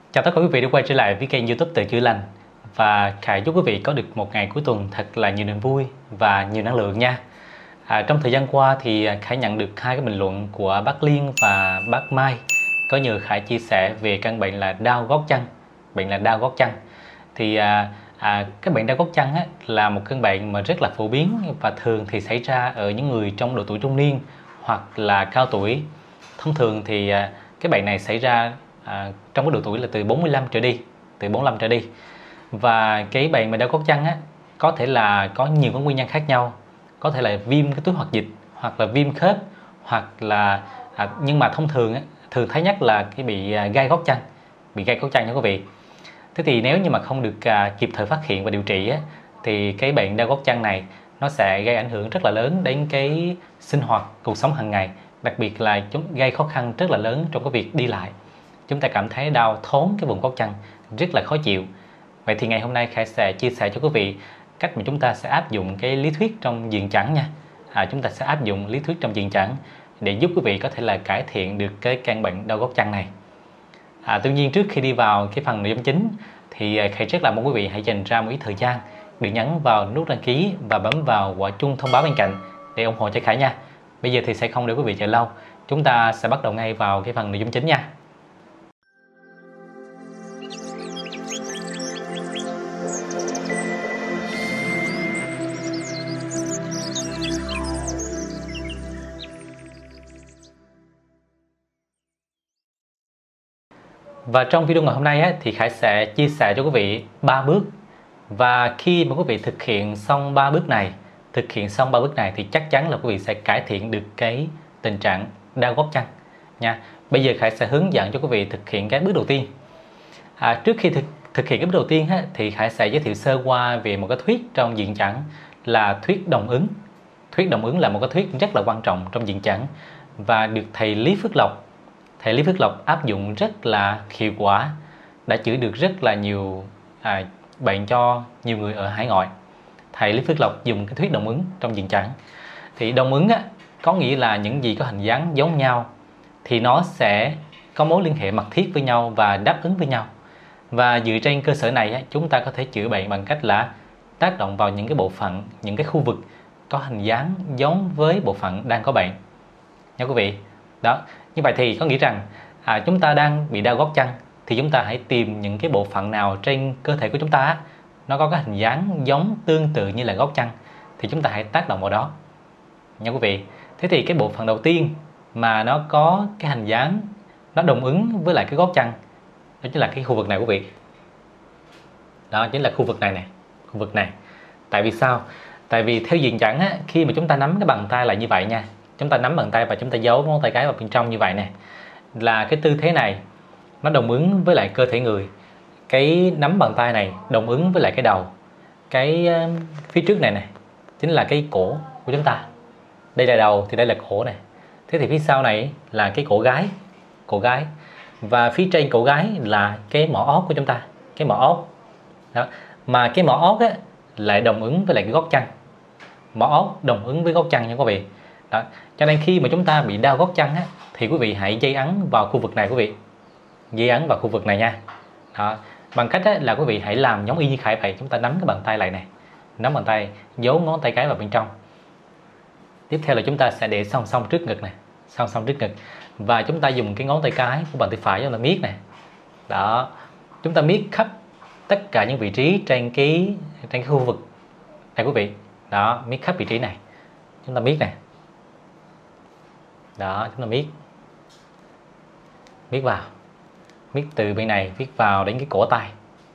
Chào tất cả quý vị đã quay trở lại với kênh YouTube Tự Chữa Lành. Và Khải chúc quý vị có được một ngày cuối tuần thật là nhiều niềm vui và nhiều năng lượng nha. Trong thời gian qua thì Khải nhận được hai cái bình luận của bác Liên và bác Mai có nhờ Khải chia sẻ về căn bệnh là đau gót chân. Bệnh là đau gót chân. Thì cái bệnh đau gót chân là một căn bệnh mà rất là phổ biến và thường thì xảy ra ở những người trong độ tuổi trung niên hoặc là cao tuổi. Thông thường thì cái bệnh này xảy ra trong cái độ tuổi là từ 45 trở đi, và cái bệnh mà đau gót chân có thể là có nhiều cái nguyên nhân khác nhau, có thể là viêm cái túi hoạt dịch hoặc là viêm khớp, hoặc là nhưng mà thông thường thường thấy nhất là cái bị gai gót chân, nha quý vị. Thế thì nếu như mà không được kịp thời phát hiện và điều trị thì cái bệnh đau gót chân này nó sẽ gây ảnh hưởng rất là lớn đến cái sinh hoạt cuộc sống hàng ngày, đặc biệt là chúng gây khó khăn rất là lớn trong cái việc đi lại. Chúng ta cảm thấy đau thốn cái vùng gót chân, rất là khó chịu. Vậy thì ngày hôm nay Khải sẽ chia sẻ cho quý vị cách mà chúng ta sẽ áp dụng cái lý thuyết trong diện chẩn nha. Chúng ta sẽ áp dụng lý thuyết trong diện chẩn để giúp quý vị có thể là cải thiện được cái căn bệnh đau gót chân này. Tuy nhiên trước khi đi vào cái phần nội dung chính thì Khải rất là mong quý vị hãy dành ra một ít thời gian để nhấn vào nút đăng ký và bấm vào quả chuông thông báo bên cạnh để ủng hộ cho Khải nha. Bây giờ thì sẽ không để quý vị chờ lâu, chúng ta sẽ bắt đầu ngay vào cái phần nội dung chính nha. Và trong video ngày hôm nay thì Khải sẽ chia sẻ cho quý vị 3 bước. Và khi mà quý vị thực hiện xong 3 bước này thì chắc chắn là quý vị sẽ cải thiện được cái tình trạng đau gót chân nha. Bây giờ Khải sẽ hướng dẫn cho quý vị thực hiện cái bước đầu tiên. Trước khi thực hiện cái bước đầu tiên thì Khải sẽ giới thiệu sơ qua về một cái thuyết trong diện chẩn là thuyết đồng ứng. Thuyết đồng ứng là một cái thuyết rất là quan trọng trong diện chẩn và được thầy Lý Phước Lộc áp dụng rất là hiệu quả, đã chữa được rất là nhiều bệnh cho nhiều người ở hải ngoại. Thầy Lý Phước Lộc dùng cái thuyết đồng ứng trong diện chẩn. Thì đồng ứng có nghĩa là những gì có hình dáng giống nhau thì nó sẽ có mối liên hệ mật thiết với nhau và đáp ứng với nhau. Và dựa trên cơ sở này chúng ta có thể chữa bệnh bằng cách là tác động vào những cái bộ phận, những cái khu vực có hình dáng giống với bộ phận đang có bệnh nha quý vị. Đó, như vậy thì có nghĩa rằng chúng ta đang bị đau gót chân thì chúng ta hãy tìm những cái bộ phận nào trên cơ thể của chúng ta nó có cái hình dáng giống tương tự như là gót chân thì chúng ta hãy tác động vào đó nha quý vị. Thế thì cái bộ phận đầu tiên mà nó có cái hình dáng nó đồng ứng với lại cái gót chân đó chính là cái khu vực này quý vị. Đó chính là khu vực này nè, khu vực này. Tại vì sao? Tại vì theo diện chẩn khi mà chúng ta nắm cái bàn tay lại như vậy nha, chúng ta nắm bàn tay và chúng ta giấu ngón tay cái vào bên trong như vậy nè, là cái tư thế này nó đồng ứng với lại cơ thể người. Cái nắm bàn tay này đồng ứng với lại cái đầu. Cái phía trước này nè chính là cái cổ của chúng ta. Đây là đầu thì đây là cổ này. Thế thì phía sau này là cái cổ gái. Và phía trên cổ gái là cái mỏ ót của chúng ta, cái mỏ ót. Đó. Mà cái mỏ ót lại đồng ứng với lại cái gót chân. Mỏ ót đồng ứng với gót chân nha quý vị. Đó. Cho nên khi mà chúng ta bị đau gót chân thì quý vị hãy dây ấn vào khu vực này quý vị. Dây ấn vào khu vực này nha. Đó. Bằng cách là quý vị hãy làm giống y như Khải vậy. Chúng ta nắm cái bàn tay lại này, nắm bàn tay, giấu ngón tay cái vào bên trong. Tiếp theo là chúng ta sẽ để song song trước ngực này, song song trước ngực. Và chúng ta dùng cái ngón tay cái của bàn tay phải chúng ta miết này. Đó. Chúng ta miết khắp tất cả những vị trí trên cái khu vực này quý vị. Đó, miết khắp vị trí này. Chúng ta miết này. Đó, chúng ta miết vào, miết từ bên này miết vào đến cái cổ tay.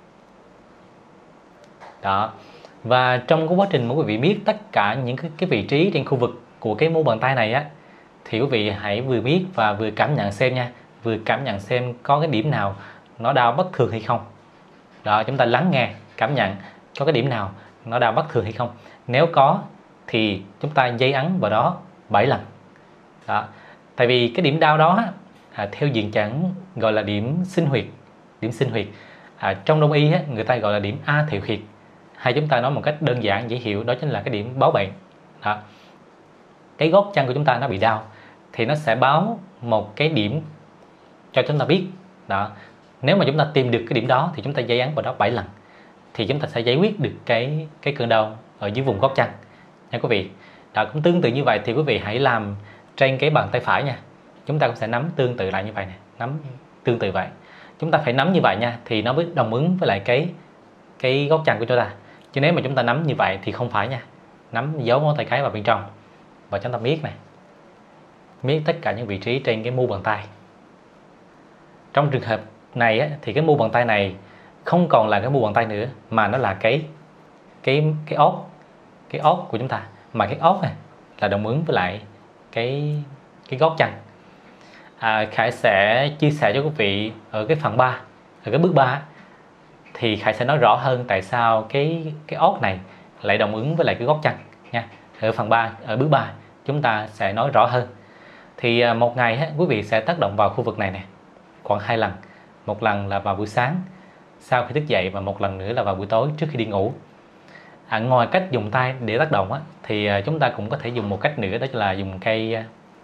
Đó. Và trong cái quá trình mà quý vị miết tất cả những cái vị trí trên khu vực của cái mu bàn tay này thì quý vị hãy vừa miết và vừa cảm nhận xem nha, vừa cảm nhận xem có cái điểm nào nó đau bất thường hay không. Đó, chúng ta lắng nghe, cảm nhận có cái điểm nào nó đau bất thường hay không. Nếu có thì chúng ta dây ấn vào đó 7 lần. Đó. Tại vì cái điểm đau đó theo diện chẩn gọi là điểm sinh huyệt. Trong đông y người ta gọi là điểm A thiệu huyệt, hay chúng ta nói một cách đơn giản dễ hiểu đó chính là cái điểm báo bệnh. Đó. Cái gót chân của chúng ta nó bị đau thì nó sẽ báo một cái điểm cho chúng ta biết. Đó. Nếu mà chúng ta tìm được cái điểm đó thì chúng ta giãy ấn vào đó 7 lần, thì chúng ta sẽ giải quyết được cái cơn đau ở dưới vùng gót chân nha quý vị. Đó, cũng tương tự như vậy thì quý vị hãy làm trên cái bàn tay phải nha. Chúng ta cũng sẽ nắm tương tự lại như vậy nè, nắm tương tự vậy. Chúng ta phải nắm như vậy nha thì nó mới đồng ứng với lại cái gót chân của chúng ta. Chứ nếu mà chúng ta nắm như vậy thì không phải nha. Nắm giấu ngón tay cái vào bên trong và chúng ta miết này, miết tất cả những vị trí trên cái mu bàn tay. Trong trường hợp này á, thì cái mu bàn tay này không còn là cái mu bàn tay nữa mà nó là cái ốt của chúng ta, mà cái ốt này là đồng ứng với lại cái gót chân. Khải sẽ chia sẻ cho quý vị ở cái phần 3, ở cái bước 3 thì Khải sẽ nói rõ hơn tại sao cái ốt này lại đồng ứng với lại cái gót chân nha. Ở phần 3, ở bước 3 chúng ta sẽ nói rõ hơn. Thì một ngày quý vị sẽ tác động vào khu vực này nè khoảng 2 lần. Một lần là vào buổi sáng sau khi thức dậy và một lần nữa là vào buổi tối trước khi đi ngủ. Ngoài cách dùng tay để tác động thì chúng ta cũng có thể dùng một cách nữa, đó là dùng cây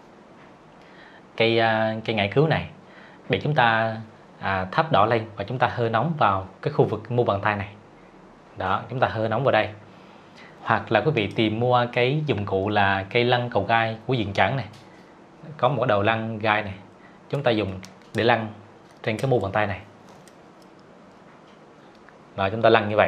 ngải cứu này để chúng ta thắp đỏ lên và chúng ta hơi nóng vào cái khu vực mu bàn tay này. Đó, chúng ta hơi nóng vào đây. Hoặc là quý vị tìm mua cái dụng cụ là cây lăn cầu gai của Diện Chẩn này, có một đầu lăn gai này, chúng ta dùng để lăn trên cái mu bàn tay này. Rồi chúng ta lăn như vậy.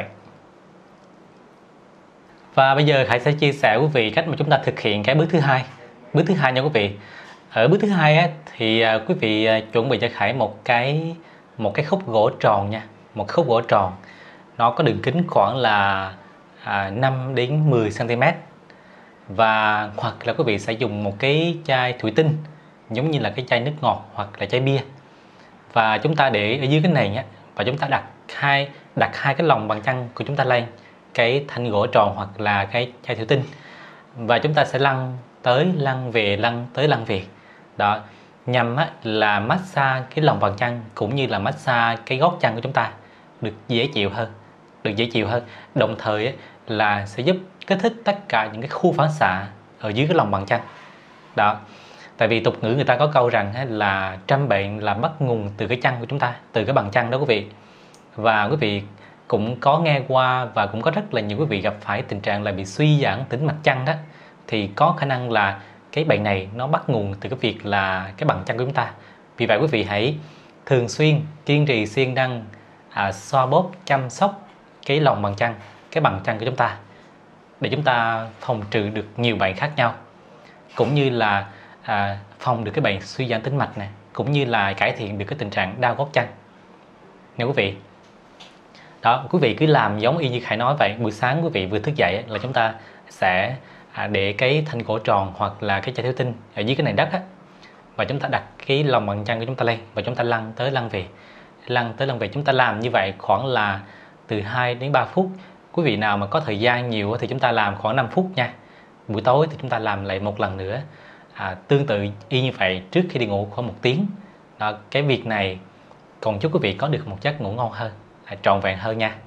Và bây giờ Khải sẽ chia sẻ quý vị cách mà chúng ta thực hiện cái bước thứ hai. Bước thứ hai nha quý vị. Ở bước thứ hai thì quý vị chuẩn bị cho Khải một cái khúc gỗ tròn nha, một khúc gỗ tròn. Nó có đường kính khoảng là 5 đến 10 cm. Và hoặc là quý vị sẽ dùng một cái chai thủy tinh giống như là cái chai nước ngọt hoặc là chai bia. Và chúng ta để ở dưới cái nền và chúng ta đặt hai cái lòng bàn chân của chúng ta lên cái thanh gỗ tròn hoặc là cái chai thủy tinh, và chúng ta sẽ lăn tới lăn về, lăn tới lăn về. Đó, nhằm là massage cái lòng bàn chân cũng như là massage cái gót chân của chúng ta được dễ chịu hơn, đồng thời là sẽ giúp kích thích tất cả những cái khu phản xạ ở dưới cái lòng bàn chân. Đó, tại vì tục ngữ người ta có câu rằng là trăm bệnh là bắt nguồn từ cái chân của chúng ta, từ cái bàn chân đó quý vị. Và quý vị cũng có nghe qua và cũng có rất là nhiều quý vị gặp phải tình trạng là bị suy giãn tĩnh mạch chân đó, thì có khả năng là cái bệnh này nó bắt nguồn từ cái việc là cái bàn chân của chúng ta. Vì vậy quý vị hãy thường xuyên kiên trì siêng năng xoa bóp chăm sóc cái lòng bàn chân, cái bàn chân của chúng ta để chúng ta phòng trừ được nhiều bệnh khác nhau, cũng như là phòng được cái bệnh suy giãn tĩnh mạch này, cũng như là cải thiện được cái tình trạng đau gót chân nha quý vị. Đó, quý vị cứ làm giống y như Khải nói vậy. Buổi sáng quý vị vừa thức dậy là chúng ta sẽ để cái thanh gỗ tròn hoặc là cái chai thủy tinh ở dưới cái nền đất và chúng ta đặt cái lòng bàn chân của chúng ta lên và chúng ta lăn tới lăn về, lăn tới lăn về. Chúng ta làm như vậy khoảng là từ 2 đến 3 phút. Quý vị nào mà có thời gian nhiều thì chúng ta làm khoảng 5 phút nha. Buổi tối thì chúng ta làm lại một lần nữa tương tự y như vậy trước khi đi ngủ khoảng 1 tiếng. Đó, cái việc này còn chúc quý vị có được một giấc ngủ ngon hơn, trọn vẹn hơn nha.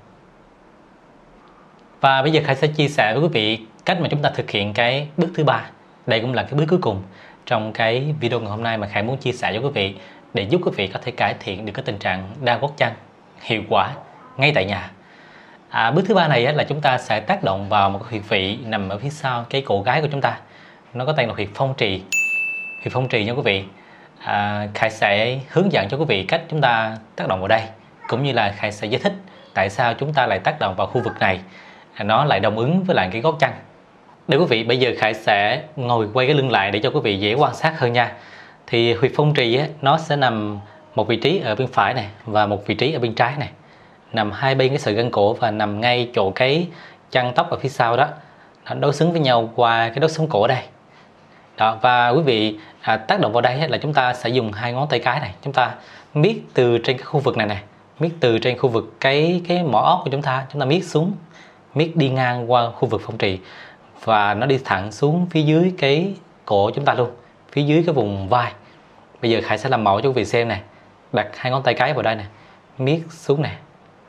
Và bây giờ Khải sẽ chia sẻ với quý vị cách mà chúng ta thực hiện cái bước thứ 3. Đây cũng là cái bước cuối cùng trong cái video ngày hôm nay mà Khải muốn chia sẻ với quý vị để giúp quý vị có thể cải thiện được cái tình trạng đau gót chân hiệu quả ngay tại nhà. Bước thứ 3 này là chúng ta sẽ tác động vào một cái huyệt vị nằm ở phía sau cái cổ gáy của chúng ta. Nó có tên là huyệt phong trì. Huyệt phong trì nha quý vị. Khải sẽ hướng dẫn cho quý vị cách chúng ta tác động vào đây, cũng như là Khải sẽ giải thích tại sao chúng ta lại tác động vào khu vực này, nó lại đồng ứng với lại cái gót chân. Để quý vị, bây giờ Khải sẽ ngồi quay cái lưng lại để cho quý vị dễ quan sát hơn nha. Thì huyệt phong trì nó sẽ nằm một vị trí ở bên phải này và một vị trí ở bên trái này, nằm hai bên cái sợi gân cổ và nằm ngay chỗ cái chân tóc ở phía sau đó, nó đối xứng với nhau qua cái đốt sống cổ đây. Đó, và quý vị tác động vào đây là chúng ta sẽ dùng hai ngón tay cái này, chúng ta miết từ trên cái khu vực này này, miết từ trên khu vực cái mỏ óc của chúng ta miết xuống, miết đi ngang qua khu vực phong trì và nó đi thẳng xuống phía dưới cái cổ của chúng ta luôn, phía dưới cái vùng vai. Bây giờ Khải sẽ làm mẫu cho quý vị xem này. Đặt hai ngón tay cái vào đây này, miết xuống này.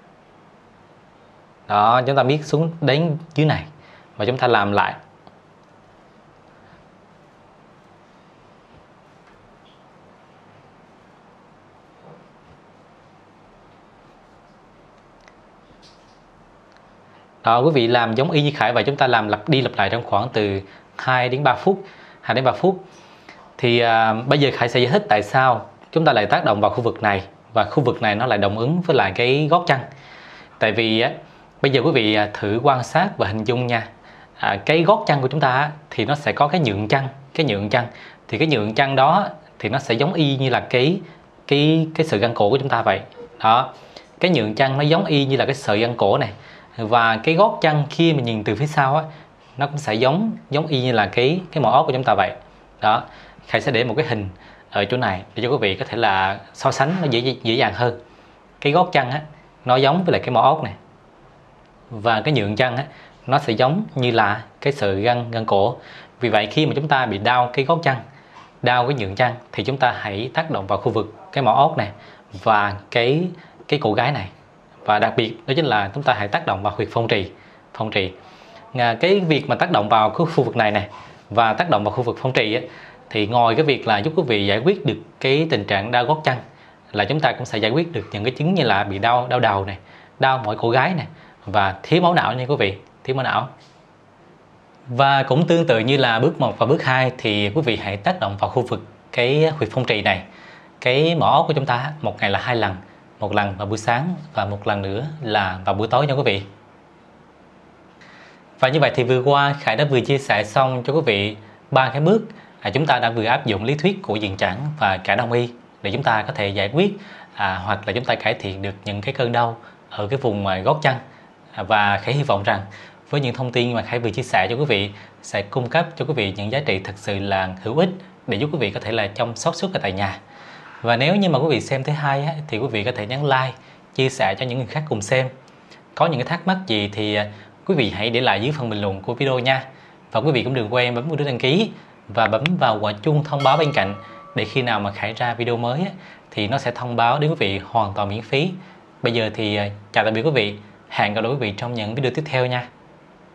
Đó, chúng ta miết xuống đến dưới này và chúng ta làm lại. Đó, quý vị làm giống y như Khải vậy, chúng ta làm lặp đi lặp lại trong khoảng từ 2 đến 3 phút. 2 đến 3 phút. Thì bây giờ Khải sẽ giải thích tại sao chúng ta lại tác động vào khu vực này và khu vực này nó lại đồng ứng với lại cái gót chân. Tại vì bây giờ quý vị thử quan sát và hình dung nha. Cái gót chân của chúng ta thì nó sẽ có cái nhượng chân, thì cái nhượng chân đó thì nó sẽ giống y như là cái sợi gân cổ của chúng ta vậy. Đó. Cái nhượng chân nó giống y như là cái sợi gân cổ này. Và cái gót chân khi mà nhìn từ phía sau á, nó cũng sẽ giống y như là cái mỏ ốc của chúng ta vậy. Đó. Khải sẽ để một cái hình ở chỗ này để cho quý vị có thể là so sánh nó dễ dàng hơn. Cái gót chân á, nó giống với lại cái mỏ ốc này. Và cái nhượng chân á, nó sẽ giống như là cái sợi gân cổ. Vì vậy khi mà chúng ta bị đau cái gót chân, đau cái nhượng chân, thì chúng ta hãy tác động vào khu vực cái mỏ ốc này và cái cổ gáy này. Và đặc biệt đó chính là chúng ta hãy tác động vào huyệt phong trì. Cái việc mà tác động vào cái khu vực này và tác động vào khu vực phong trì ấy, thì ngoài cái việc là giúp quý vị giải quyết được cái tình trạng đau gót chân, là chúng ta cũng sẽ giải quyết được những cái chứng như là bị đau đầu này, đau mỏi cổ gáy này và thiếu máu não nha quý vị, thiếu máu não. Và cũng tương tự như là bước 1 và bước 2 thì quý vị hãy tác động vào khu vực cái huyệt phong trì này, cái mỏ ốc của chúng ta một ngày là 2 lần, một lần vào buổi sáng và một lần nữa là vào buổi tối nha quý vị. Và như vậy thì vừa qua Khải đã vừa chia sẻ xong cho quý vị 3 cái bước chúng ta đã vừa áp dụng lý thuyết của Diện Trẳng và cả Đông y để chúng ta có thể giải quyết hoặc là chúng ta cải thiện được những cái cơn đau ở cái vùng gót chân. Và Khải hy vọng rằng với những thông tin mà Khải vừa chia sẻ cho quý vị sẽ cung cấp cho quý vị những giá trị thật sự là hữu ích để giúp quý vị có thể là chăm sóc sức ở tại nhà. Và nếu như mà quý vị xem thấy hay thì quý vị có thể nhấn like, chia sẻ cho những người khác cùng xem. Có những cái thắc mắc gì thì quý vị hãy để lại dưới phần bình luận của video nha. Và quý vị cũng đừng quên bấm nút đăng ký và bấm vào quả chuông thông báo bên cạnh để khi nào mà Khải ra video mới thì nó sẽ thông báo đến quý vị hoàn toàn miễn phí. Bây giờ thì chào tạm biệt quý vị, hẹn gặp lại quý vị trong những video tiếp theo nha.